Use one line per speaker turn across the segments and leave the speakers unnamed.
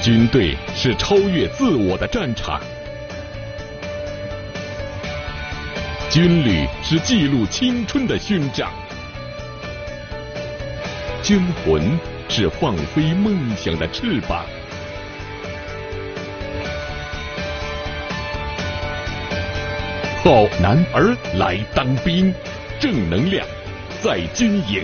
军队是超越自我的战场，军旅是记录青春的勋章，军魂是放飞梦想的翅膀。好男儿来当兵，正能量在军营。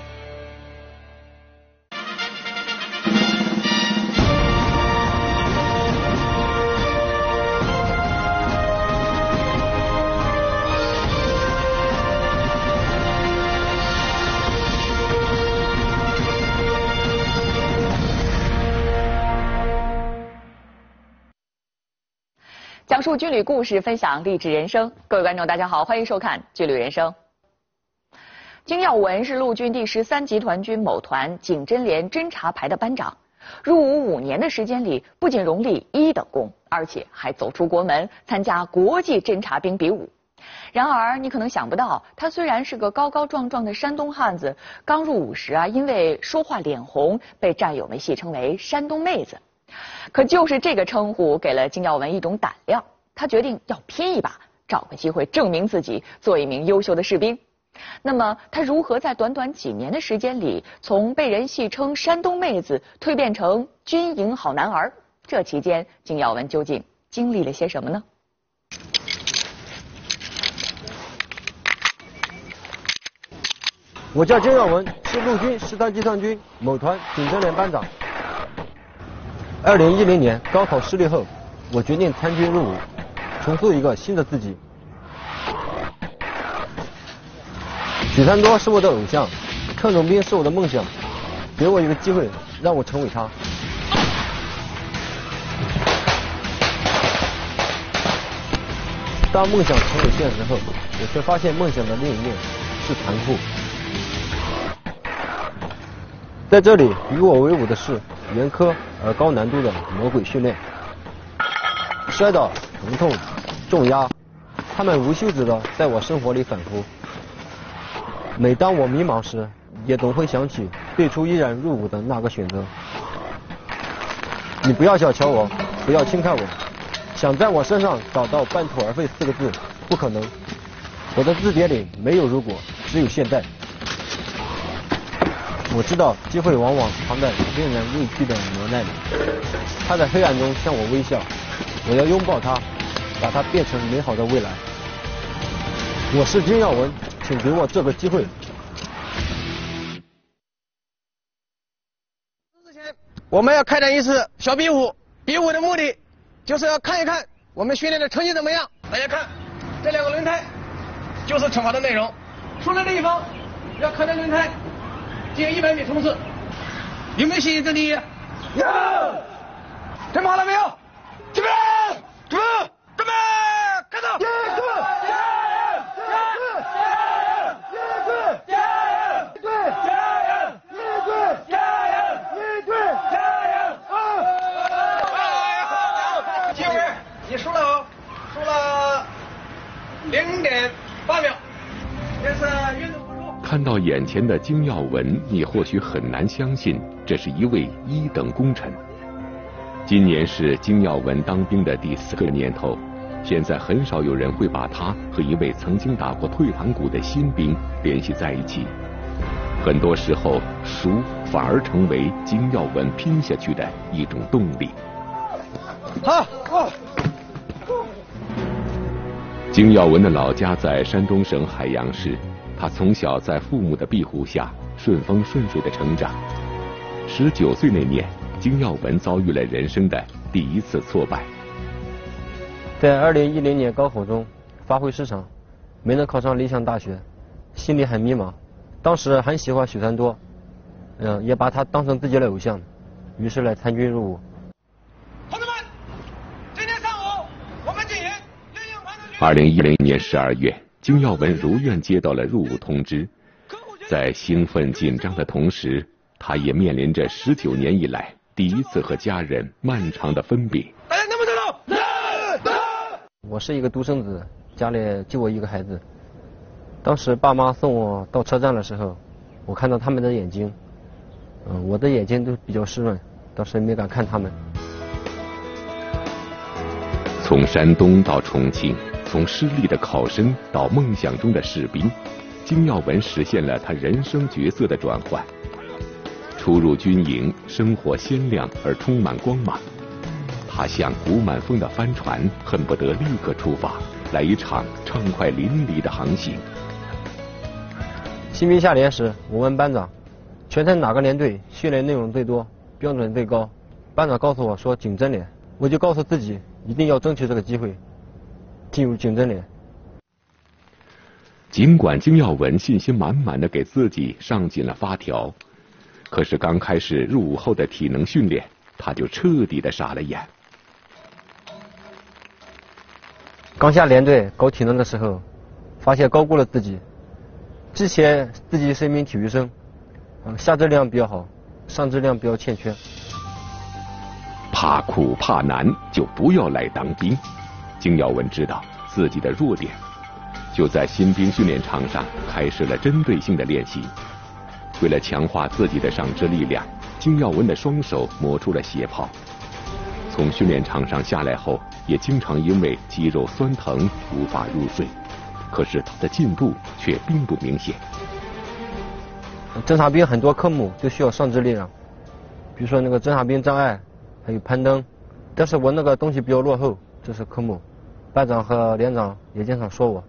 讲述军旅故事，分享励志人生。各位观众，大家好，欢迎收看《军旅人生》。金耀文是陆军第13集团军某团警侦连侦察排的班长，入伍5年的时间里，不仅荣立1等功，而且还走出国门，参加国际侦察兵比武。然而，你可能想不到，他虽然是个高高壮壮的山东汉子，刚入伍时因为说话脸红，被战友们戏称为“山东妹子”。可就是这个称呼给了金耀文一种胆量，他决定要拼一把，找个机会证明自己，做一名优秀的士兵。那么他如何在短短几年的时间里，从被人戏称山东妹子蜕变成军营好男儿？这期间，金耀文究竟经历了些什么呢？
我叫金耀文，是陆军13集团军某团警侦连班长。2010年高考失利后，我决定参军入伍，重塑一个新的自己。许三多是我的偶像，特种兵是我的梦想，给我一个机会，让我成为他。当梦想成为现实后，我却发现梦想的另一面是残酷。在这里，与我为伍的是严苛而高难度的魔鬼训练，摔倒、疼痛、重压，他们无休止地在我生活里反复。每当我迷茫时，也总会想起最初毅然入伍的那个选择。你不要小瞧我，不要轻看我，想在我身上找到半途而废4个字，不可能。我的字典里没有如果，只有现在。我知道机会往往藏在令人畏惧的磨难里，它在黑暗中向我微笑，我要拥抱它，把它变成美好的未来。我是金耀文，请给我这个机会。
之前我们要开展一次小比武，比武的目的就是要看一看我们训练的成绩怎么样。大家看，这2个轮胎就是惩罚的内容，出来的一方要看着轮胎进行100米冲刺，有没有信心争第一？有。准备好了没有？准备，准备，准备，开动！金文，你输了哦，输了0.8秒，这是运动。
看到眼前的金耀文，你或许很难相信，这是一位1等功臣。今年是金耀文当兵的第4个年头，现在很少有人会把他和一位曾经打过退堂鼓的新兵联系在一起。很多时候，输反而成为金耀文拼下去的一种动力。
好，
金耀文的老家在山东省海洋市。他从小在父母的庇护下顺风顺水的成长。19岁那年，金耀文遭遇了人生的第1次挫败。
在2010年高考中发挥失常，没能考上理想大学，心里很迷茫。当时很喜欢许三多，也把他当成自己的偶像，于是来参军入伍。
同志们，今天上午我们进行
2010年12月。金耀文如愿接到了入伍通知，在兴奋紧张的同时，他也面临着19年以来第1次和家人漫长的分别。
大家能不能动？
我是一个独生子，家里就我一个孩子。当时爸妈送我到车站的时候，我看到他们的眼睛，我的眼睛都比较湿润，当时没敢看他们。
从山东到重庆，从失利的考生到梦想中的士兵，金耀文实现了他人生角色的转换。初入军营，生活鲜亮而充满光芒。他像鼓满风的帆船，恨不得立刻出发，来一场畅快淋漓的航行。
新兵下连时，我问班长，全城哪个连队训练内容最多，标准最高？班长告诉我说警侦连，我就告诉自己一定要争取这个机会，进入警侦连。
尽管金耀文信心满满地给自己上紧了发条，可是刚开始入伍后的体能训练，他就彻底的傻了眼。
刚下连队搞体能的时候，发现高估了自己。之前自己是一名体育生，下质量比较好，上质量比较欠缺。
怕苦怕难就不要来当兵。金耀文知道自己的弱点，就在新兵训练场上开始了针对性的练习。为了强化自己的上肢力量，金耀文的双手磨出了血泡。从训练场上下来后，也经常因为肌肉酸疼无法入睡。可是他的进步却并不明显。
侦察兵很多科目都需要上肢力量，比如说那个侦察兵障碍，还有攀登，但是我那个东西比较落后，这是科目。班长和连长也经常说我。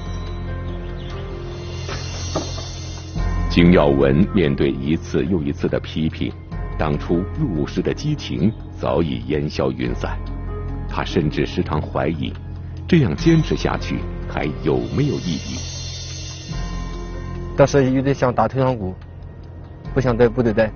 金耀文面对一次又一次的批评，当初入伍时的激情早已烟消云散。他甚至时常怀疑，这样坚持下去还有没有意义？
当时有点想打退堂鼓，不想在部队待。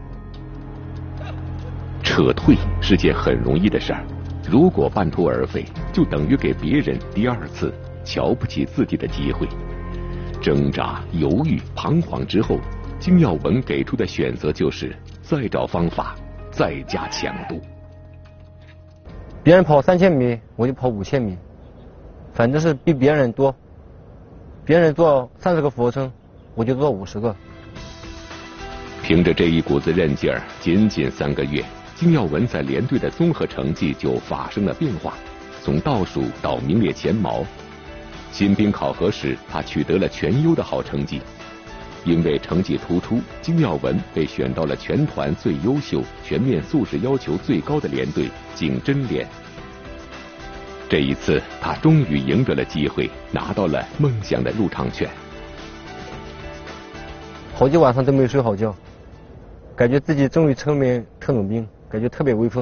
撤退是件很容易的事儿，如果半途而废，就等于给别人第二次瞧不起自己的机会。挣扎、犹豫、彷徨之后，金耀文给出的选择就是再找方法，再加强度。
别人跑3000米，我就跑5000米，反正是比别人多。别人做30个俯卧撑，我就做50个。
凭着这一股子韧劲儿，仅仅3个月，金耀文在连队的综合成绩就发生了变化，从倒数到名列前茅。新兵考核时，他取得了全优的好成绩。因为成绩突出，金耀文被选到了全团最优秀、全面素质要求最高的连队警侦连。这一次，他终于赢得了机会，拿到了梦想的入场券。
好几晚上都没睡好觉，感觉自己终于成为特种兵，感觉特别威风。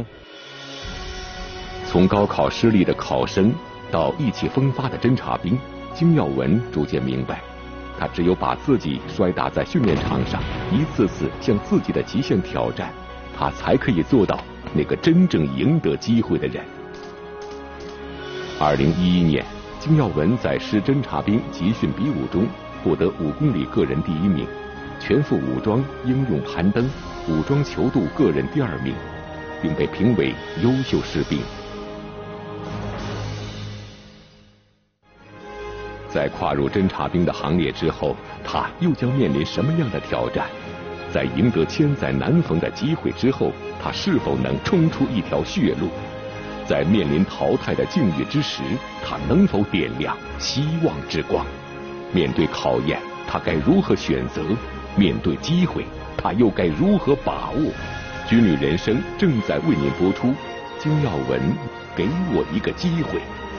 从高考失利的考生到意气风发的侦察兵，金耀文逐渐明白，他只有把自己摔打在训练场上，一次次向自己的极限挑战，他才可以做到那个真正赢得机会的人。2011年，金耀文在师侦察兵集训比武中获得5公里个人第1名，全副武装英勇攀登、武装求渡个人第2名，并被评为优秀士兵。在跨入侦察兵的行列之后，他又将面临什么样的挑战？在赢得千载难逢的机会之后，他是否能冲出一条血路？在面临淘汰的境遇之时，他能否点亮希望之光？面对考验，他该如何选择？面对机会，他又该如何把握？军旅人生正在为您播出。金耀文，给我一个机会。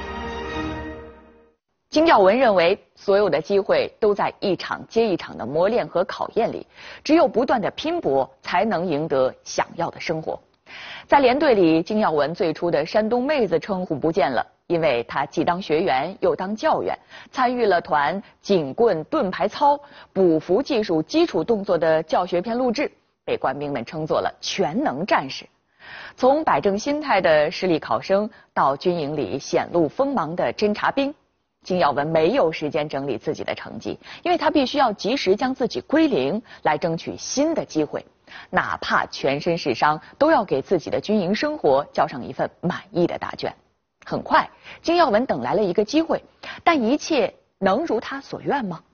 金耀文认为，所有的机会都在一场接一场的磨练和考验里，只有不断的拼搏，才能赢得想要的生活。在连队里，金耀文最初的山东妹子称呼不见了，因为他既当学员又当教员，参与了团警棍盾牌操、捕俘技术基础动作的教学片录制，被官兵们称作了全能战士。从摆正心态的实力考生到军营里显露锋芒的侦察兵，金耀文没有时间整理自己的成绩，因为他必须要及时将自己归零，来争取新的机会。哪怕全身是伤，都要给自己的军营生活交上一份满意的答卷。很快，金耀文等来了一个机会，但一切能如他所愿吗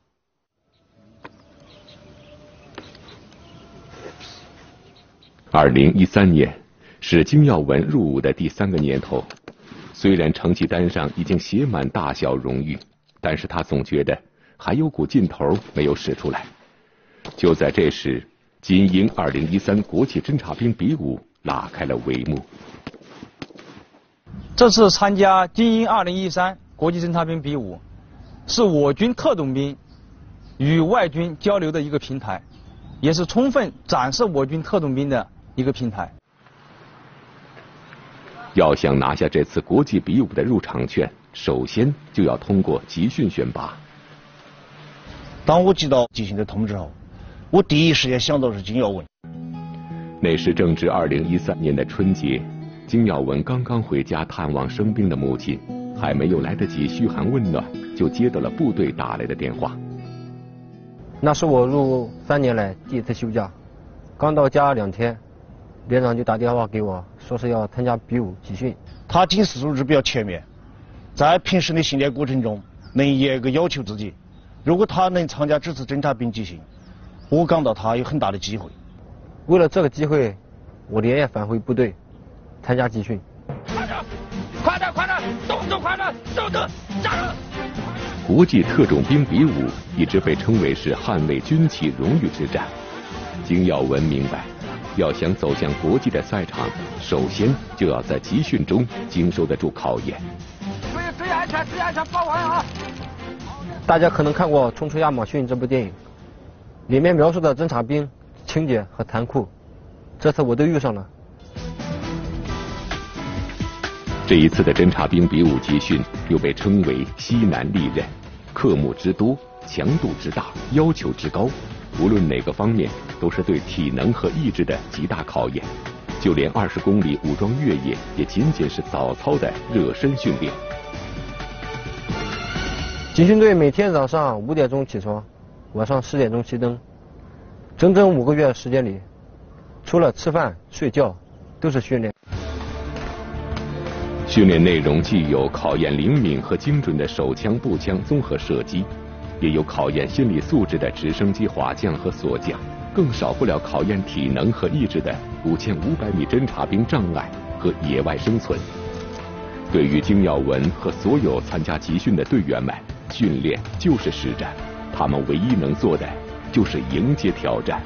？2013年是金耀文入伍的第3个年头， 虽然成绩单上已经写满大小荣誉，但是他总觉得还有股劲头没有使出来。就在这时，金鹰2013国际侦察兵比武拉开了帷幕。
这次参加金鹰2013国际侦察兵比武，是我军特种兵与外军交流的一个平台，也是充分展示我军特种兵的一个平台。
要想拿下这次国际比武的入场券，首先就要通过集训选拔。
当我接到集训的通知后，我第一时间想到的是金耀文。
那是正值2013年的春节，金耀文刚刚回家探望生病的母亲，还没有来得及嘘寒问暖，就接到了部队打来的电话。
那是我入伍3年来第一次休假，刚到家2天，连长就打电话给我，说是要参加比武集训。
他警示组织比较全面，在平时的训练过程中能严格要求自己。如果他能参加这次侦察兵集训，我感到他有很大的机会。
为了这个机会，我连夜返回部队参加集训。
快点，动作快点，加油！
国际特种兵比武一直被称为是捍卫军旗荣誉之战。金耀文明白，要想走向国际的赛场，首先就要在集训中经受得住考验。
注意安全，保稳啊！
大家可能看过《冲出亚马逊》这部电影，里面描述的侦察兵情节和残酷，这次我都遇上了。
这一次的侦察兵比武集训又被称为西南利刃，科目之多，强度之大，要求之高，无论哪个方面都是对体能和意志的极大考验。就连20公里武装越野也仅仅是早操的热身训练。
集训队每天早上5点钟起床，晚上10点钟熄灯，整整5个月时间里，除了吃饭睡觉都是训练。
训练内容既有考验灵敏和精准的手枪步枪综合射击，也有考验心理素质的直升机滑降和索降，更少不了考验体能和意志的5500米侦察兵障碍和野外生存。对于金耀文和所有参加集训的队员们，训练就是实战，他们唯一能做的就是迎接挑战。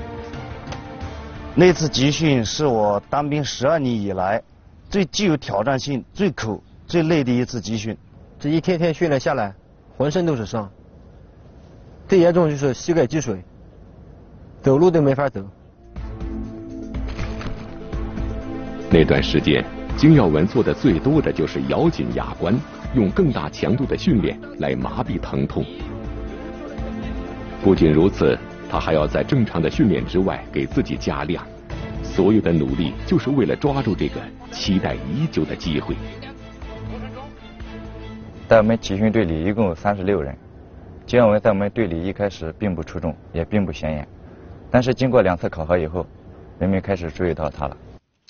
那次集训是我当兵12年以来最具有挑战性、最苦、最累的一次集训。
这一天天训练下来，浑身都是伤，最严重就是膝盖积水，走路都没法走。
那段时间，金耀文做的最多的就是咬紧牙关，用更大强度的训练来麻痹疼痛。不仅如此，他还要在正常的训练之外给自己加量，所有的努力就是为了抓住这个期待已久的机会。
在我们集训队里一共有36人，金耀文在我们队里一开始并不出众，也并不显眼，但是经过2次考核以后，人们开始注意到他了。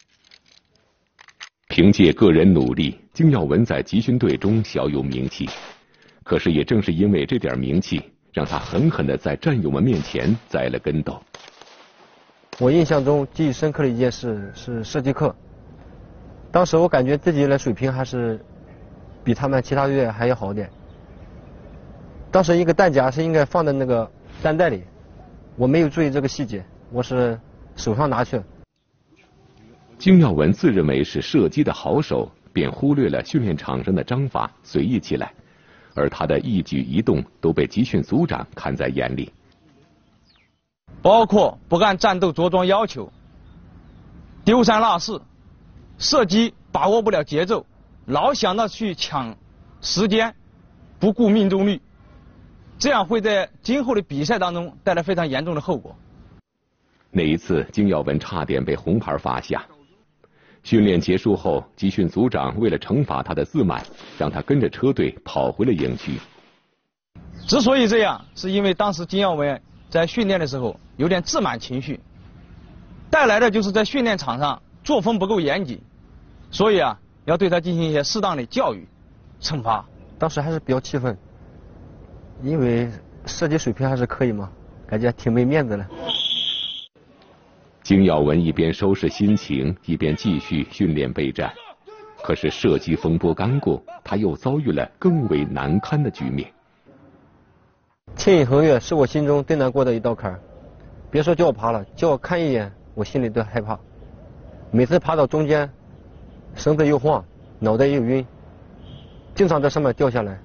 凭借个人努力，金耀文在集训队中小有名气。可是也正是因为这点名气，让他狠狠地在战友们面前栽了跟斗。
我印象中记忆深刻的一件事是射击课，当时我感觉自己的水平还是比他们其他队还要好点。当时一个弹夹是应该放在那个弹袋里，我没有注意这个细节，我是手上拿去。
金耀文自认为是射击的好手，便忽略了训练场上的章法，随意起来，而他的一举一动都被集训组长看在眼里。
包括不按战斗着装要求，丢三落四，射击把握不了节奏，老想着去抢时间，不顾命中率，这样会在今后的比赛当中带来非常严重的后果。
那一次，金耀文差点被红牌罚下。训练结束后，集训组长为了惩罚他的自满，让他跟着车队跑回了营区。
之所以这样，是因为当时金耀文在训练的时候有点自满情绪，带来的就是在训练场上作风不够严谨，所以要对他进行一些适当的教育、惩罚。
当时还是比较气愤，因为射击水平还是可以嘛，感觉挺没面子的。
金耀文一边收拾心情，一边继续训练备战。 可是射击风波刚过，他又遭遇了更为难堪的局面。
牵引横越是我心中最难过的一道坎儿，别说叫我爬了，叫我看一眼，我心里都害怕。每次爬到中间，绳子又晃，脑袋又晕，经常在上面掉下来。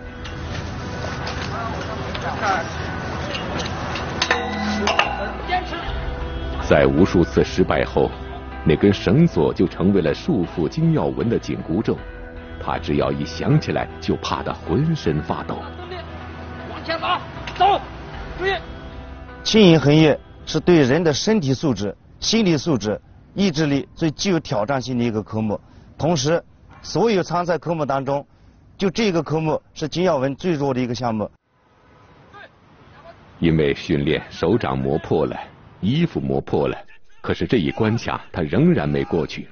在无数次失败后，那根绳索就成为了束缚金耀文的紧箍咒。他只要一想起来，就怕得浑身发抖。
往前走，走，注意！
牵引横越是对人的身体素质、心理素质、意志力最具有挑战性的一个科目。同时，所有参赛科目当中，就这个科目是金耀文最弱的一个项目。
因为训练手掌磨破了，衣服磨破了，可是这一关卡他仍然没过去。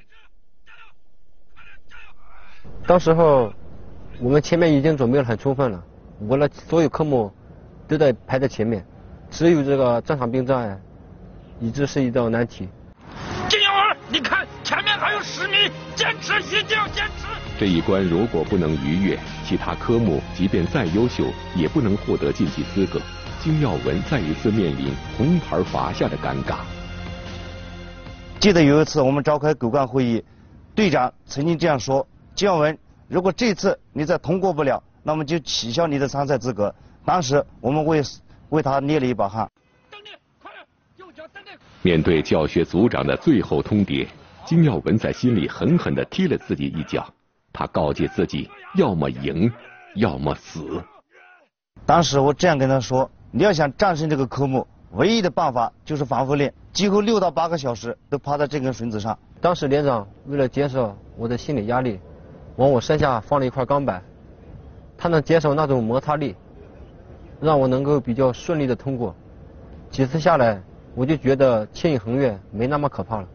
当时候我们前面已经准备得很充分了，我的所有科目都在排在前面，只有这个战场兵障碍一直是一道难题。
金耀文，你看前面还有10米，坚持，一定要坚持！
这一关如果不能逾越，其他科目即便再优秀，也不能获得晋级资格。金耀文再一次面临红牌罚下的尴尬。
记得有一次我们召开狗干会议，队长曾经这样说：金耀文，如果这次你再通过不了，那么就取消你的参赛资格。当时我们为他捏了一把汗。
面对教学组长的最后通牒，金耀文在心里狠狠地踢了自己一脚。他告诫自己，要么赢，要么死。
当时我这样跟他说：你要想战胜这个科目，唯一的办法就是反复练，几乎6到8个小时都趴在这根绳子上。
当时连长为了减少我的心理压力，往我身下放了一块钢板，它能减少那种摩擦力，让我能够比较顺利的通过。几次下来，我就觉得牵引横越没那么可怕了。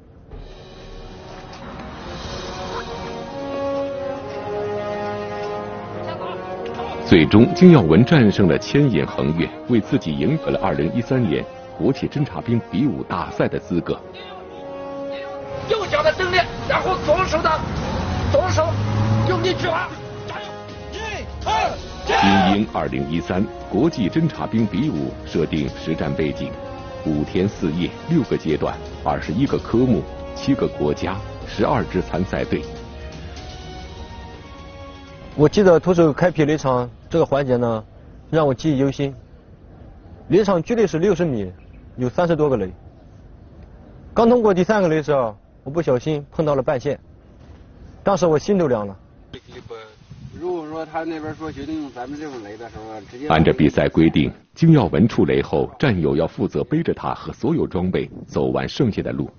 最终，金耀文战胜了牵引横越，为自己赢得了2013年国际侦察兵比武大赛的资格。
右脚的蹬练，然后左手用力举滑，加油
！1、2、兵2013国际侦察兵比武设定实战背景：5天4夜，6个阶段，21个科目，7个国家，12支参赛队。
我记得徒手开劈垒场这个环节呢，让我记忆犹新。垒场距离是60米，有30多个垒。刚通过第3个垒时，我不小心碰到了半线，当时我心都凉了。
如果说他那边说决定用咱们这种垒的时候，直接
按照比赛规定，金耀文出垒后，战友要负责背着他和所有装备走完剩下的路。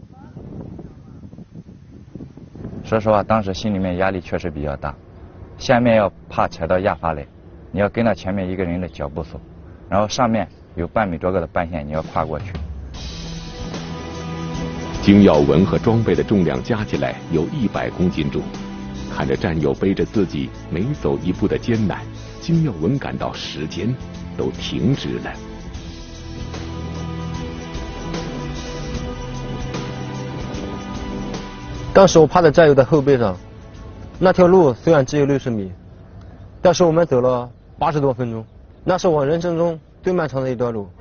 说实话，当时心里面压力确实比较大。下面要怕踩到压发垒，你要跟到前面一个人的脚步走，然后上面有半米多个的半线，你要跨过去。
金耀文和装备的重量加起来有100公斤重，看着战友背着自己每走一步的艰难，金耀文感到时间都停止了。
当时我趴在战友的后背上，那条路虽然只有60米，但是我们走了80多分钟，那是我人生中最漫长的一段路。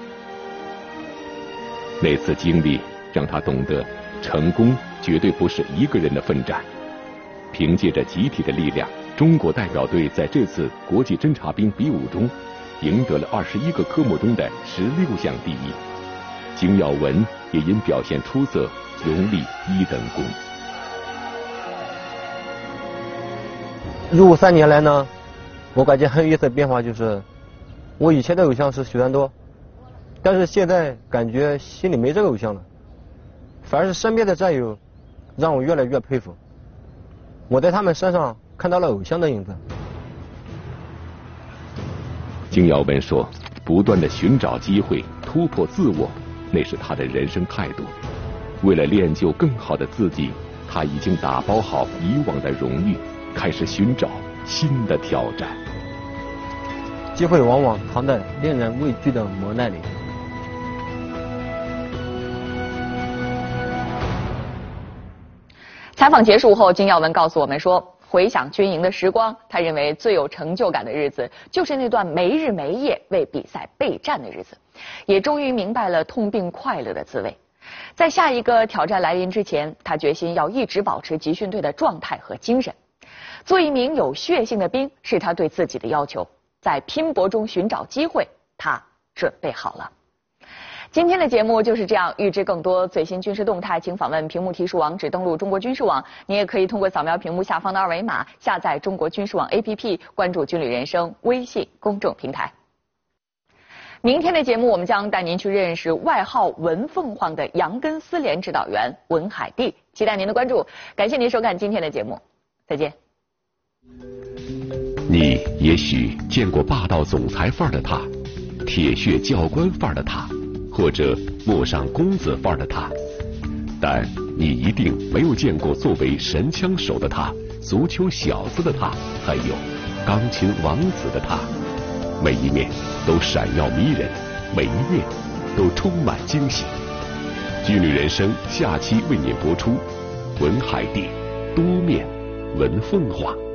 那次经历让他懂得，成功绝对不是一个人的奋战。凭借着集体的力量，中国代表队在这次国际侦察兵比武中，赢得了21个科目中的16项第一。金耀文也因表现出色，荣立1等功。
入伍3年来呢，我感觉很有意思的变化就是，我以前的偶像是许三多，但是现在感觉心里没这个偶像了，反而是身边的战友让我越来越佩服，我在他们身上看到了偶像的影子。
金耀文说，不断的寻找机会，突破自我，那是他的人生态度。为了练就更好的自己，他已经打包好以往的荣誉，开始寻找新的挑战。
机会往往藏在令人畏惧的磨难里。
采访结束后，金耀文告诉我们说，回想军营的时光，他认为最有成就感的日子就是那段没日没夜为比赛备战的日子，也终于明白了痛并快乐的滋味。在下一个挑战来临之前，他决心要一直保持集训队的状态和精神。做一名有血性的兵是他对自己的要求，在拼搏中寻找机会，他准备好了。今天的节目就是这样，预知更多最新军事动态，请访问屏幕提示网址，登录中国军事网。你也可以通过扫描屏幕下方的二维码，下载中国军事网 APP， 关注军旅人生微信公众平台。明天的节目，我们将带您去认识外号文凤凰的杨根思连指导员文海帝，期待您的关注。感谢您收看今天的节目，再见。
你也许见过霸道总裁范儿的他，铁血教官范儿的他，或者陌上公子范儿的他，但你一定没有见过作为神枪手的他，足球小子的他，还有钢琴王子的他。每一面都闪耀迷人，每一面都充满惊喜。军旅人生下期为您播出文海帝多面文凤凰。